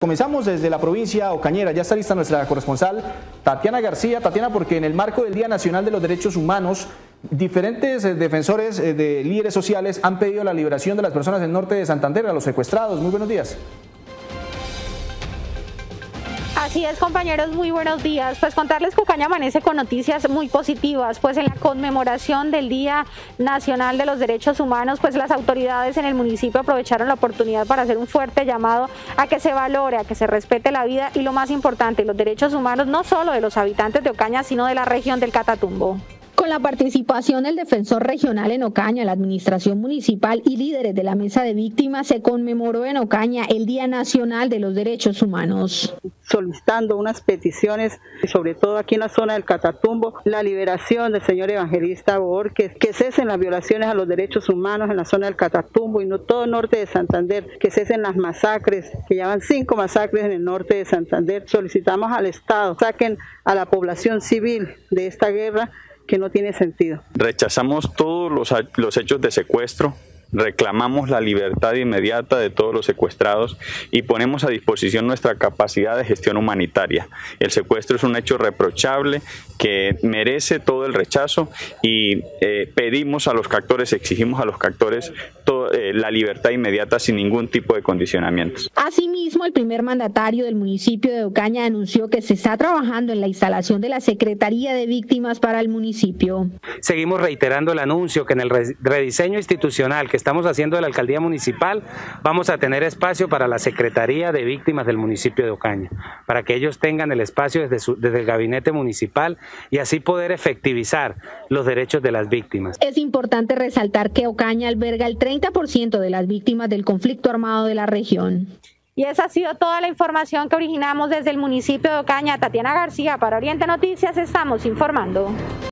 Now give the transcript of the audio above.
Comenzamos desde la provincia ocañera, ya está lista nuestra corresponsal Tatiana García. Tatiana, porque en el marco del Día Nacional de los Derechos Humanos, diferentes defensores de líderes sociales han pedido la liberación de las personas del norte de Santander, a los secuestrados. Muy buenos días. Así es, compañeros, muy buenos días. Pues contarles que Ocaña amanece con noticias muy positivas, pues en la conmemoración del Día Nacional de los Derechos Humanos, pues las autoridades en el municipio aprovecharon la oportunidad para hacer un fuerte llamado a que se valore, a que se respete la vida y, lo más importante, los derechos humanos no solo de los habitantes de Ocaña, sino de la región del Catatumbo. Con la participación del defensor regional en Ocaña, la administración municipal y líderes de la mesa de víctimas, se conmemoró en Ocaña el Día Nacional de los Derechos Humanos. Solicitando unas peticiones, sobre todo aquí en la zona del Catatumbo, la liberación del señor Evangelista Borges, que cesen las violaciones a los derechos humanos en la zona del Catatumbo y no todo el norte de Santander, que cesen las masacres, que llevan 5 masacres en el norte de Santander. Solicitamos al Estado, saquen a la población civil de esta guerra, que no tiene sentido. Rechazamos todos los hechos de secuestro, reclamamos la libertad inmediata de todos los secuestrados y ponemos a disposición nuestra capacidad de gestión humanitaria. El secuestro es un hecho reprochable que merece todo el rechazo y pedimos a los captores, exigimos a los captores la libertad inmediata sin ningún tipo de condicionamientos. Asimismo, el primer mandatario del municipio de Ocaña anunció que se está trabajando en la instalación de la Secretaría de Víctimas para el municipio. Seguimos reiterando el anuncio que en el rediseño institucional que estamos haciendo de la alcaldía municipal vamos a tener espacio para la Secretaría de Víctimas del municipio de Ocaña, para que ellos tengan el espacio desde el gabinete municipal y así poder efectivizar los derechos de las víctimas. Es importante resaltar que Ocaña alberga el 30% de las víctimas del conflicto armado de la región. Y esa ha sido toda la información que originamos desde el municipio de Ocaña. Tatiana García, para Oriente Noticias, estamos informando.